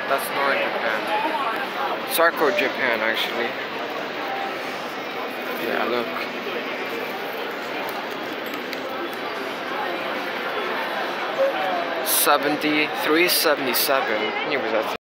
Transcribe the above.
That's North Japan. Sarku Japan, actually. Yeah, look. 73.77. Nie wiem,